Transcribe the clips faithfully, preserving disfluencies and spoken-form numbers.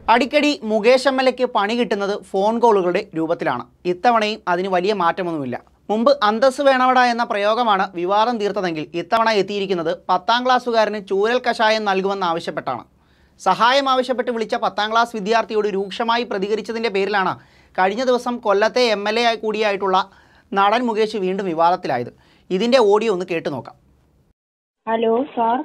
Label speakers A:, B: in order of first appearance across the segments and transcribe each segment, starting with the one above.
A: അടിക്കടി Mukesh M L എക്ക് പണി കിട്ടുന്നത് ഫോൺ കോളുകളുടെ രൂപത്തിലാണ്. ഇത്തവണയും അതിന് വലിയ മാറ്റമൊന്നുമില്ല. മുമ്പ് അന്തസ് വേണവട എന്ന പ്രയോഗമാണ് വിവാദം തീർത്തതെങ്കിൽ ഇത്തവണ എത്തിയിരിക്കുന്നത് പത്താം ക്ലാസ്സുകാരന് ചൂരൽ കഷായം നൽകുമെന്നാവശ്യപ്പെട്ടാണ്. സഹായം ആവശ്യപ്പെട്ട് വിളിച്ച പത്താം ക്ലാസ് വിദ്യാർത്ഥിയോട് രൂക്ഷമായി പ്രതികരിച്ചതിൻ്റെ പേരിലാണ് കഴിഞ്ഞ ദിവസം കൊല്ലത്തെ എം എൽ എ കൂടിയായിട്ടുള്ള നടൻ മുകേഷ് വീണ്ടും വിവാദത്തിലായത്. ഇതിൻ്റെ ഓഡിയോ ഒന്ന് കേട്ടു നോക്കാം.
B: Hello sir.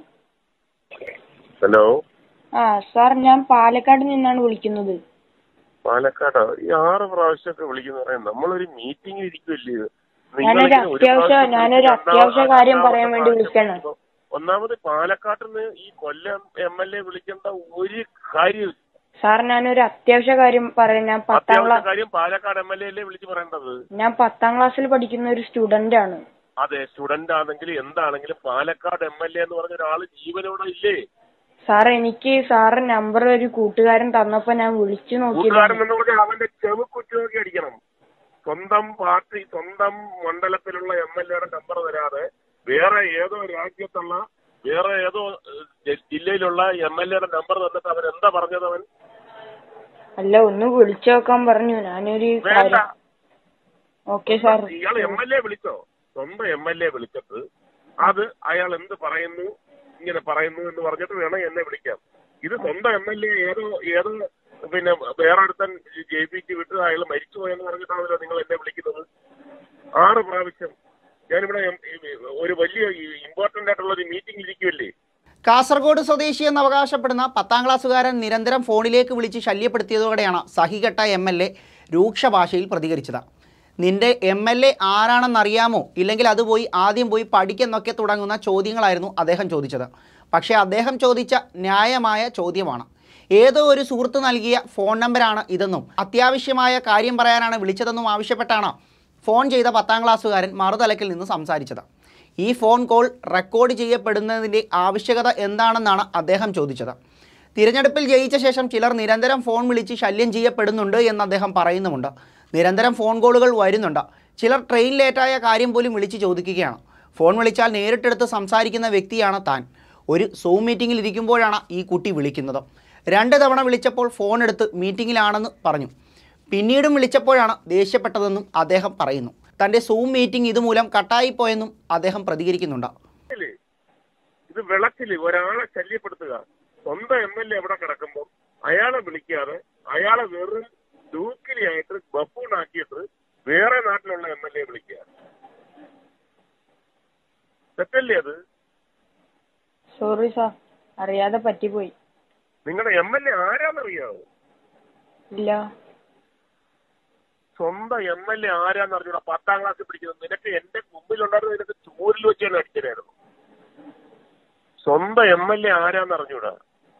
C: ഹലോ.
B: ആ സാർ, ഞാൻ പാലക്കാട് നിന്നാണ് വിളിക്കുന്നത്.
C: പാലക്കാടോ? ഈ ആറ് പ്രാവശ്യമൊക്കെ വിളിക്കുന്ന നമ്മളൊരു മീറ്റിംഗ് ഇരിക്കുമല്ലേ?
B: ഞാനൊരു അത്യാവശ്യ ഞാനൊരു അത്യാവശ്യ കാര്യം പറയാൻ വേണ്ടി വിളിക്കണം.
C: ഒന്നാമത് പാലക്കാട്ടിൽ നിന്ന് ഈ കൊല്ലം എം എൽ എ വിളിക്കേണ്ട ഒരു കാര്യം
B: സാർ. ഞാനൊരു അത്യാവശ്യ കാര്യം പറയാം. ഞാൻ പത്താം ക്ലാസ്
C: കാര്യം പാലക്കാട് എം എൽ എ അല്ലേ വിളിച്ച് പറയേണ്ടത്?
B: ഞാൻ പത്താം ക്ലാസ്സിൽ പഠിക്കുന്ന ഒരു സ്റ്റുഡന്റ് ആണ്.
C: അതെ, സ്റ്റുഡന്റ് ആണെങ്കിലും എന്താണെങ്കിലും പാലക്കാട് എം എൽ എ എന്ന് പറഞ്ഞ ഒരാള് ജീവനോടെ ഇല്ലേ?
B: സാർ, എനിക്ക് സാറ് നമ്പർ ഒരു കൂട്ടുകാരൻ തന്നപ്പോ ഞാൻ വിളിച്ചു നോക്കി.
C: അവന്റെ ചെവുക്കുറ്റി നോക്കി അടിക്കണം. സ്വന്തം പാർട്ടി സ്വന്തം മണ്ഡലത്തിലുള്ള എം എൽ എയുടെ നമ്പർ തരാതെ വേറെ ഏതോ രാജ്യത്തുള്ള വേറെ ഏതോ ജില്ലയിലുള്ള എം എൽ എയുടെ നമ്പർ തന്നിട്ട് അവൻ എന്താ പറഞ്ഞത്? അവൻ
B: അല്ല, ഒന്ന് വിളിച്ചു നോക്കാൻ പറഞ്ഞു. ഞാനൊരു ഓക്കെ സാർ.
C: ഇയാൾ എം എൽ എ വിളിച്ചോ? സ്വന്തം എം എൽ എ വിളിച്ചിട്ട് അത് അയാൾ എന്ത് പറയുന്നു ഇങ്ങനെ പറയുന്നു എന്ന് പറഞ്ഞിട്ട് വേണം എന്നെ വിളിക്കാം. ഇത് സ്വന്തം എം എൽ എ ഏതോ ഏതോ പിന്നെ വേറെ അടുത്തൻ ജയിപ്പിച്ച് വിട്ട് അയാൾ മരിച്ചുപോയെന്ന് പറഞ്ഞിട്ടാണല്ലോ നിങ്ങൾ എന്നെ വിളിക്കുന്നത്. ആറ് പ്രാവശ്യം ഞാനിവിടെ ഒരു വലിയ ഇമ്പോർട്ടന്റ് ആയിട്ടുള്ള ഒരു മീറ്റിംഗ് ഇരിക്കുമല്ലേ?
A: കാസർഗോഡ് സ്വദേശി എന്ന് അവകാശപ്പെടുന്ന പത്താം ക്ലാസ്സുകാരൻ നിരന്തരം ഫോണിലേക്ക് വിളിച്ച് ശല്യപ്പെടുത്തിയതോടെയാണ് സഹികെട്ട എം എൽ എ രൂക്ഷ ഭാഷയിൽ പ്രതികരിച്ചത്. നിന്റെ എം എൽ എ ആരാണെന്നറിയാമോ? ഇല്ലെങ്കിൽ അത് പോയി ആദ്യം പോയി പഠിക്കെന്നൊക്കെ തുടങ്ങുന്ന ചോദ്യങ്ങളായിരുന്നു അദ്ദേഹം ചോദിച്ചത്. പക്ഷേ അദ്ദേഹം ചോദിച്ച ന്യായമായ ചോദ്യമാണ്. ഏതോ ഒരു സുഹൃത്ത് നൽകിയ ഫോൺ നമ്പറാണ് ഇതെന്നും അത്യാവശ്യമായ കാര്യം പറയാനാണ് വിളിച്ചതെന്നും ആവശ്യപ്പെട്ടാണ് ഫോൺ ചെയ്ത പത്താം ക്ലാസ്സുകാരൻ മറുതലക്കിൽ നിന്ന് സംസാരിച്ചത്. ഈ ഫോൺ കോൾ റെക്കോർഡ് ചെയ്യപ്പെടുന്നതിൻ്റെ ആവശ്യകത എന്താണെന്നാണ് അദ്ദേഹം ചോദിച്ചത്. തിരഞ്ഞെടുപ്പിൽ ജയിച്ച ശേഷം ചിലർ നിരന്തരം ഫോൺ വിളിച്ച് ശല്യം ചെയ്യപ്പെടുന്നുണ്ട് എന്ന് അദ്ദേഹം പറയുന്നുമുണ്ട്. നിരന്തരം ഫോൺ കോളുകൾ വരുന്നുണ്ട്. ചിലർ ട്രെയിൻ ലേറ്റായ കാര്യം പോലും വിളിച്ച് ചോദിക്കുകയാണ്. ഫോൺ വിളിച്ചാൽ നേരിട്ടെടുത്ത് സംസാരിക്കുന്ന വ്യക്തിയാണ് താൻ. ഒരു സൂം മീറ്റിങ്ങിൽ ഇരിക്കുമ്പോഴാണ് ഈ കുട്ടി വിളിക്കുന്നത്. രണ്ട് തവണ വിളിച്ചപ്പോൾ ഫോൺ എടുത്ത് മീറ്റിങ്ങിലാണെന്ന് പറഞ്ഞു. പിന്നീടും വിളിച്ചപ്പോഴാണ് ദേഷ്യപ്പെട്ടതെന്നും അദ്ദേഹം പറയുന്നു. തൻ്റെ സൂം മീറ്റിംഗ് ഇതുമൂലം കട്ടായിപ്പോയെന്നും അദ്ദേഹം പ്രതികരിക്കുന്നുണ്ട്.
C: ഇത് വിളക്കില് ഒരാളെ ശല്യപ്പെടുത്തുക. സ്വന്തം എം എൽ എ എവിടെ കിടക്കുമ്പോൾ അയാളെ വിളിക്കാതെ അയാളെ വെറും ഡൂക്കിലിയായിട്ട് ബഫൂണാക്കിയിട്ട് വേറെ നാട്ടിലുള്ള എം എൽ എ വിളിക്കുക. തെറ്റല്ലേ അത്?
B: സോറി സാർ, അറിയാതെ പറ്റിപ്പോയി.
C: നിങ്ങളുടെ എം എൽ എ ആരാന്നറിയാവോ?
B: ഇല്ല.
C: സ്വന്തം എം എൽ എ ആരാന്ന് അറിഞ്ഞൂടാ? പത്താം ക്ലാസ്സിൽ പഠിക്കുന്നത്. നിനക്ക് എന്റെ മുമ്പിലുണ്ടായിരുന്ന നിനക്ക് ചൂരിൽ വെച്ച് തന്നെ അടിച്ചതായിരുന്നു. സ്വന്തം എം എൽ എ ആരാന്ന് അറിഞ്ഞൂടാ?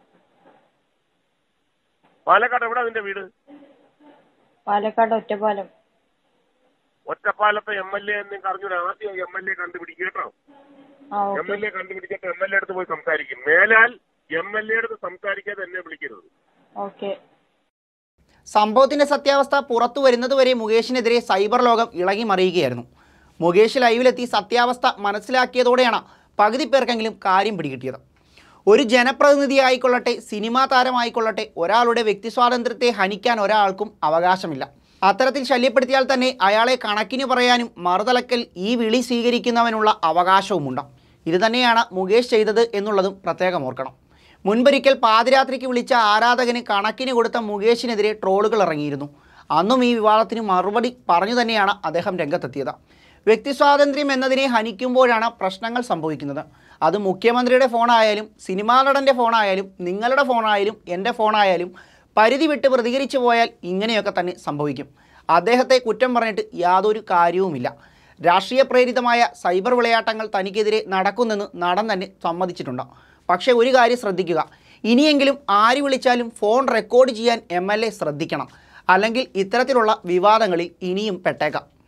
C: പാലക്കാട് എവിടെ നിന്റെ വീട്?
B: പാലക്കാട് ഒറ്റപ്പാലം.
C: ഒറ്റപ്പാലത്തെ എം എൽ എ നിങ്ങൾക്ക് അറിഞ്ഞൂടാ? ആദ്യം എം എൽ എ കണ്ടുപിടിക്കുക കേട്ടോ. എം എൽ എ കണ്ടുപിടിച്ചിട്ട് എം എൽ എ അടുത്ത് പോയി സംസാരിക്കും. മേലാൽ എം എൽ എ അടുത്ത് സംസാരിക്കാതെ എന്നെ വിളിക്കരുത്.
B: ഓക്കെ.
A: സംഭവത്തിൻ്റെ സത്യാവസ്ഥ പുറത്തു വരുന്നതുവരെ മുകേഷിനെതിരെ സൈബർ ലോകം ഇളകി മറിയുകയായിരുന്നു. മുകേഷ് ലൈവിലെത്തി സത്യാവസ്ഥ മനസ്സിലാക്കിയതോടെയാണ് പകുതി പേർക്കെങ്കിലും കാര്യം പിടികിട്ടിയത്. ഒരു ജനപ്രതിനിധി ആയിക്കൊള്ളട്ടെ, സിനിമാ താരമായിക്കൊള്ളട്ടെ, ഒരാളുടെ വ്യക്തിസ്വാതന്ത്ര്യത്തെ ഹനിക്കാൻ ഒരാൾക്കും അവകാശമില്ല. അത്തരത്തിൽ ശല്യപ്പെടുത്തിയാൽ തന്നെ അയാളെ കണക്കിന് പറയാനും മറുതലക്കൽ ഈ വിളി സ്വീകരിക്കുന്നവനുള്ള അവകാശവുമുണ്ട്. ഇതുതന്നെയാണ് മുകേഷ് ചെയ്തത് എന്നുള്ളതും പ്രത്യേകം ഓർക്കണം. മുൻപൊരിക്കൽ പാതിരാത്രിക്ക് വിളിച്ച ആരാധകന് കണക്കിന് കൊടുത്ത മുകേഷിനെതിരെ ട്രോളുകൾ ഇറങ്ങിയിരുന്നു. അന്നും ഈ വിവാദത്തിന് മറുപടി പറഞ്ഞു തന്നെയാണ് അദ്ദേഹം രംഗത്തെത്തിയത്. വ്യക്തിസ്വാതന്ത്ര്യം എന്നതിനെ ഹനിക്കുമ്പോഴാണ് പ്രശ്നങ്ങൾ സംഭവിക്കുന്നത്. അത് മുഖ്യമന്ത്രിയുടെ ഫോണായാലും സിനിമാ നടൻ്റെ ഫോണായാലും നിങ്ങളുടെ ഫോണായാലും എൻ്റെ ഫോണായാലും പരിധി വിട്ട് പ്രതികരിച്ചു പോയാൽ ഇങ്ങനെയൊക്കെ തന്നെ സംഭവിക്കും. അദ്ദേഹത്തെ കുറ്റം പറഞ്ഞിട്ട് യാതൊരു കാര്യവുമില്ല. രാഷ്ട്രീയ പ്രേരിതമായ സൈബർ വിളയാട്ടങ്ങൾ തനിക്കെതിരെ നടക്കുന്നെന്ന് നടൻ തന്നെ സമ്മതിച്ചിട്ടുണ്ട്. പക്ഷേ ഒരു കാര്യം ശ്രദ്ധിക്കുക, ഇനിയെങ്കിലും ആര് വിളിച്ചാലും ഫോൺ റെക്കോർഡ് ചെയ്യാൻ എം എൽ എ ശ്രദ്ധിക്കണം. അല്ലെങ്കിൽ ഇത്തരത്തിലുള്ള വിവാദങ്ങളിൽ ഇനിയും പെട്ടേക്കാം.